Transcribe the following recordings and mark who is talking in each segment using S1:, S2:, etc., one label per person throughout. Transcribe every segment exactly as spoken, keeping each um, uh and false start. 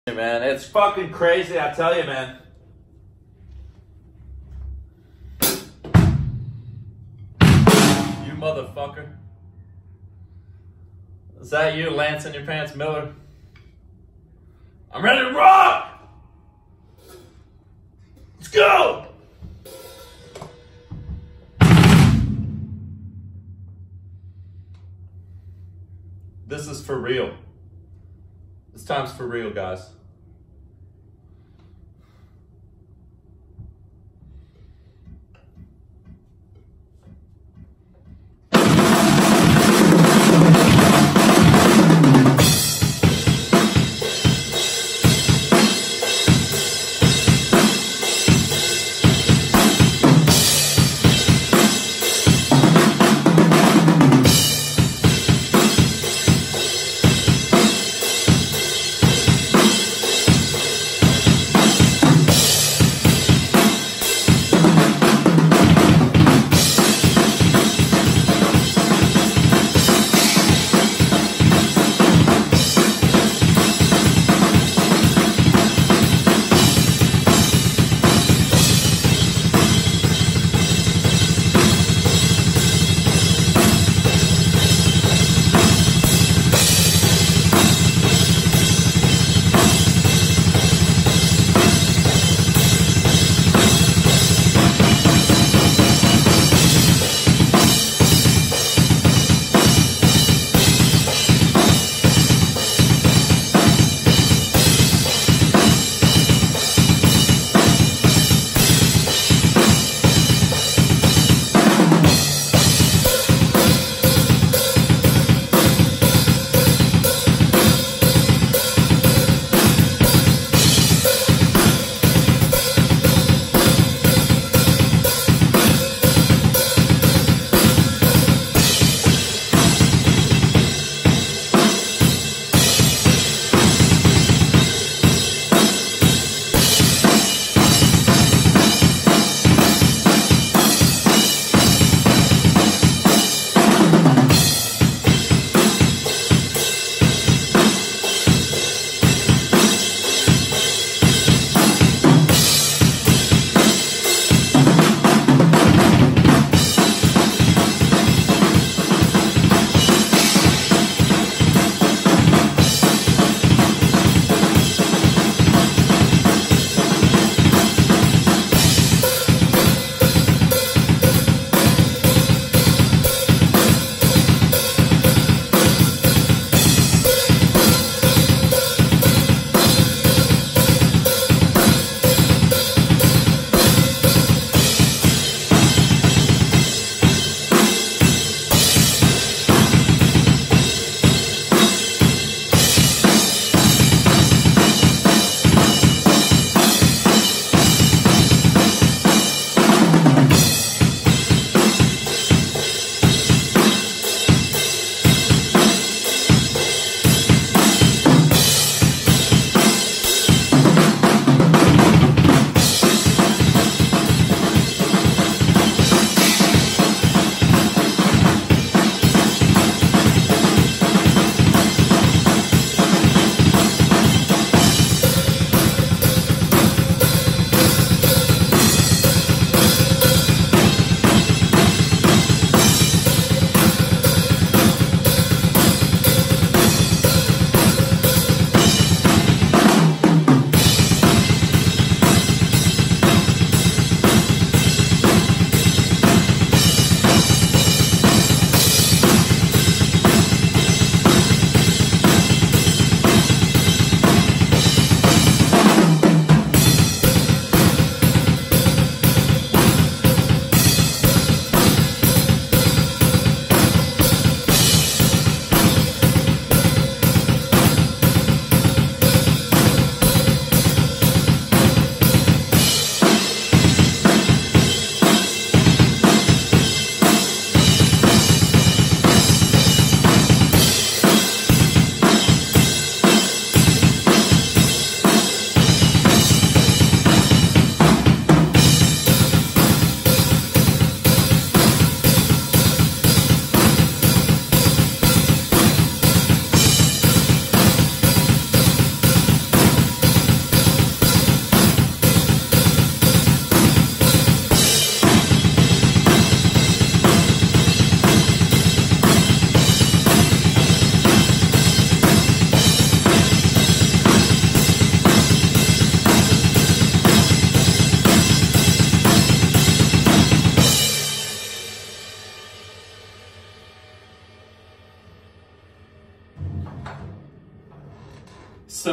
S1: Man, it's fucking crazy, I tell you, man. You motherfucker. Is that you, Lance in your pants, Miller? I'm ready to rock! Let's go! This is for real. This time's for real, guys.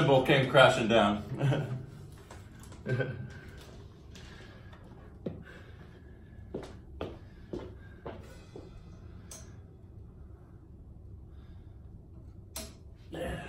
S1: cymbal came crashing down. Yeah.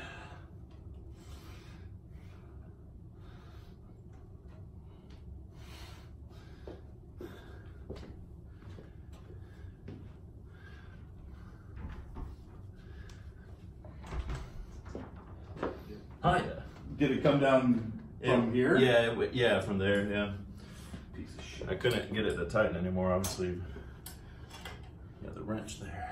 S1: Hi.
S2: Did it come down from
S1: It-
S2: here?
S1: Yeah, it, w- yeah, from there, yeah.
S2: Piece of shit.
S1: I couldn't get it to tighten anymore, obviously. Yeah, the wrench there.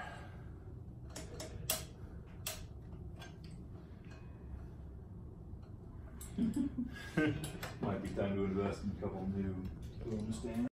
S2: Might be time to invest in a couple new boom stands.